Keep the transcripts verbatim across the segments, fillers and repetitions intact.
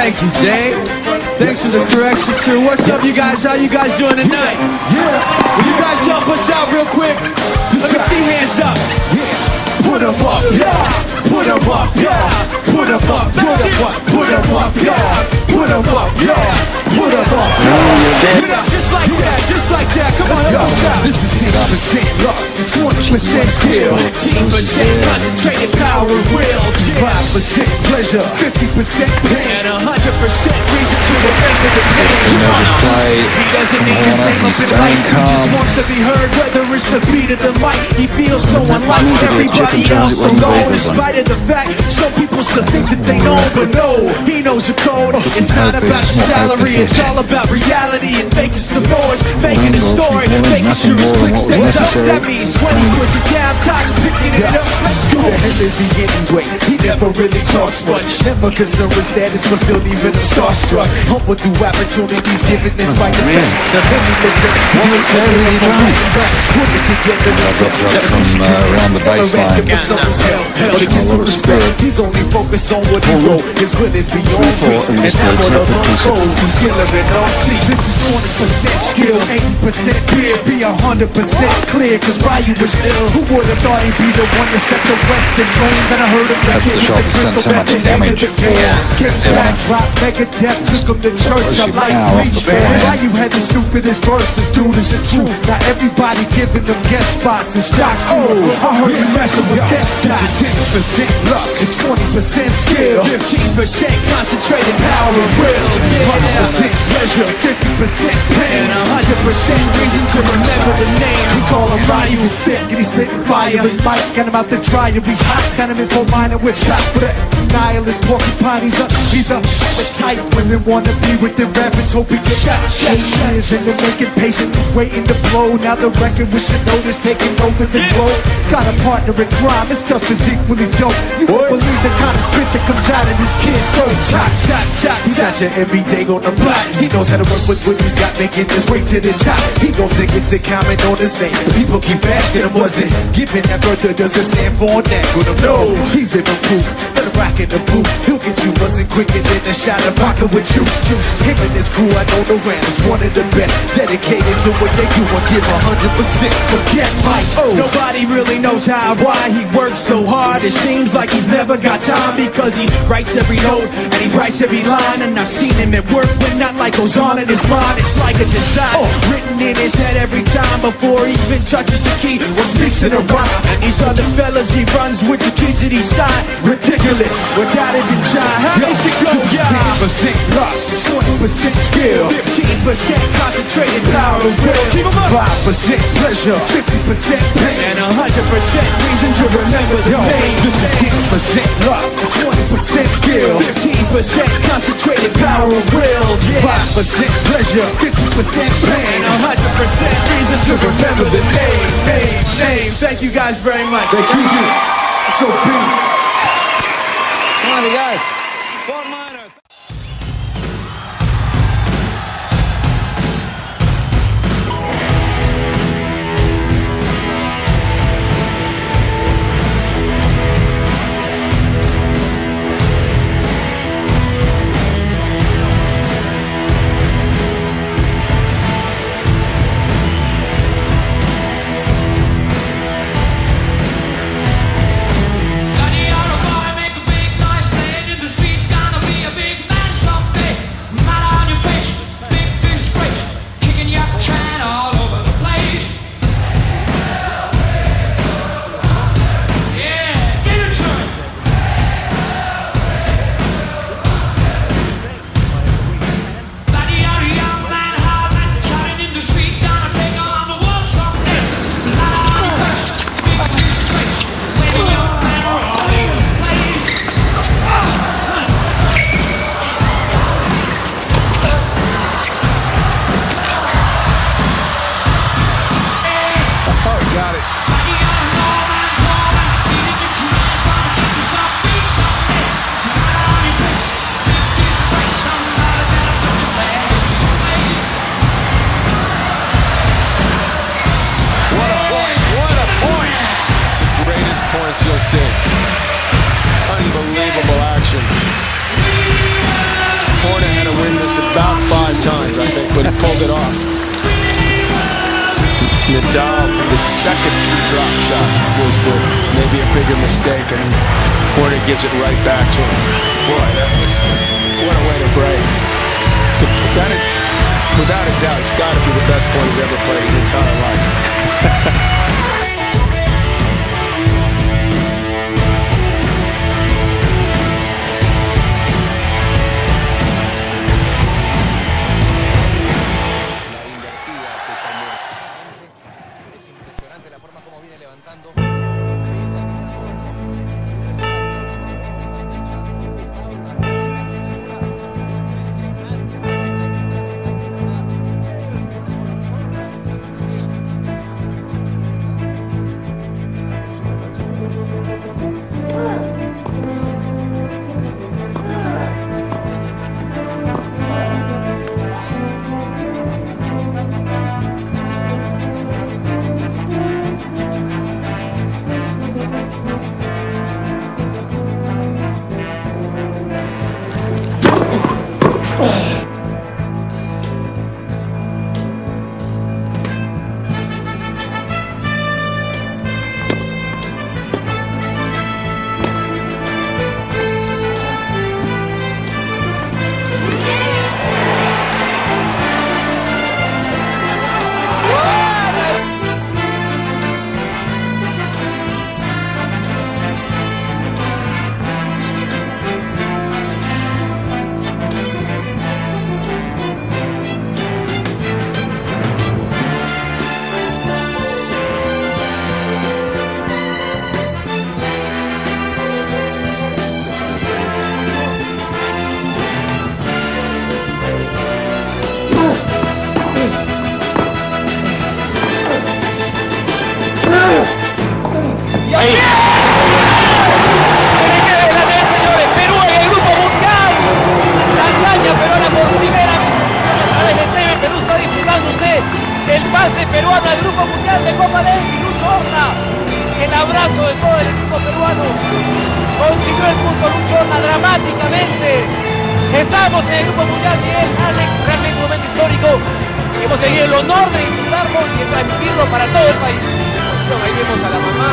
Thank you, Jay. Thanks for the correction, too. What's up, you guys? How you guys doing tonight? Yeah. Will you guys help us out real quick? Let me see hands up. Yeah. Put them up, yeah. Put them up, yeah. Put them up, put them up, put them up, yeah. Put them up, yeah. Put them up, yeah. Put up just like that, just like that. Come on, help us out. This is ten percent luck, twenty percent skill, fifteen percent concentrated power and will, five percent pleasure, fifty percent pain, and one hundred percent reason to remember the pain. He doesn't need his name up in lights, he just wants to be heard, whether it's the beat of the mic. He feels so unlike everybody else alone, in spite of the fact some people still think that they know, but no, he knows the code. It's not about your salary, it's all about reality and making some noise, making a story, making sure his click stays up. That means when he puts it down, Tox picking it up. Let's go. Who the hell is he anyway? He never really talks much, never concerned with status, but still even a starstruck. Humble through opportunities given this by the fact. Now let me look at what was that in the right? Swimming together, from uh, around the baseline. But it gets some respect. He's only focused on what he wrote. His good is beyond reach, and that one of them goals. The skill of it all teach. This is twenty percent skill, eighty percent beer, be one hundred percent clear. Cause Ryu was ill. Who would've thought he'd be the one to set the Western tone? Then I heard him. That's the shot that's done so much damage for everyone. Drop Megadeth, took him to church. I'm like, preach, man. Ryu had the stupidest verses, dude, is the truth. Now everybody giving them guest spots and stocks. Oh, I heard you messing with that stock. ten percent luck, it's twenty percent skill, fifteen percent concentrated power and will, five percent pleasure, fifty percent pain, and one hundred percent reason to remember the name. We call him Ryu, he's sick and he's spitting fire. Big Mike got him out the dryer, he's hot, got him in full minor with shot. With a nihilist porcupine, he's up, he's up. With tight women wanna be with the rappers, hope he gets shot. Eight years in the making, patient, waiting to blow. Now the record we should know is taking over the globe. Got a partner in crime, this stuff is equally dope. You won't believe the kind of spit that comes out of this kid's throat. Chop, chop, chop, he's not your everyday on the block. He knows how to work with what he's got, making his way to the top. He gon' think it's a comment on his name. People keep asking him, was it giving that birth or does it stand for that? With him, no, he's living proof. Let him rock in the booth. He'll get you buzzing quicker than a shot of vodka with juice, juice. Him and his crew, I know the Rams is one of the best. Dedicated to what they do and give one hundred percent. Forget Mike, oh. Nobody really knows how, why he works so hard. It seems like he's never got time because he writes every note and he writes every line. And I've seen him at work when not like goes on in his mind. It's like a design oh. written in his head every time before he even touches the key or speaks in a rhyme. And these other fellas he runs with the kids that he signed. Ridiculous, without it in shine. How does it go, yeah? ten percent luck, twenty percent skill, fifteen percent concentrated power and will, five percent pleasure, fifty percent pain, and one hundred percent reason to remember the Yo, name. This is ten percent luck, twenty percent skill, fifteen percent concentrated power and will, five percent pleasure, fifty percent pain, and one hundred percent reason to remember the name, name, name. Thank you guys very much. Thank you. So big. Come on, you guys. Fort Minor. Got the auto boy, make a big noise, playing in the street. about five times, I think, but he pulled it off. Nadal, the second drop shot was uh, maybe a bigger mistake, and Horner gives it right back to him. Boy, that was, what a way to break. That is, without a doubt, it's got to be the best point he's ever played his entire life. La forma como viene levantando esa primera corte. Peruano al Grupo Mundial de Copa Davis, Lucho Horna. El abrazo de todo el equipo peruano. Consiguió el punto Lucho Horna dramáticamente. Estamos en el Grupo Mundial, Miguel, Alex, realmente un momento histórico. Hemos tenido el honor de disfrutarlo y de transmitirlo para todo el país. Ahí vemos a la mamá,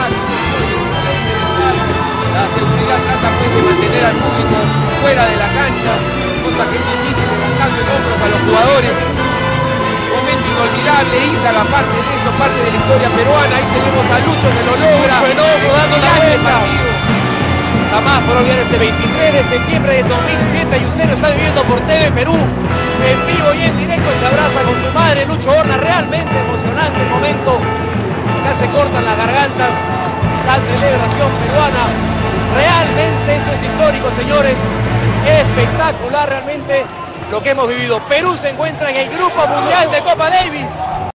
la seguridad trata pues de mantener al público fuera de la cancha, cosa que es difícil, levantando el hombro para los jugadores. Momento inolvidable, Isa, la parte de esto, parte de la historia peruana. Ahí tenemos a Lucho que lo logra. Lucho dando la vuelta. Jamás por olvidar este veintitrés de septiembre del dos mil siete y usted lo está viviendo por T V Perú. En vivo y en directo se abraza con su madre Lucho Horna. Realmente emocionante el momento. Acá se cortan las gargantas. La celebración peruana. Realmente esto es histórico, señores. Espectacular realmente lo que hemos vivido. Perú se encuentra en el Grupo Mundial de Copa Davis.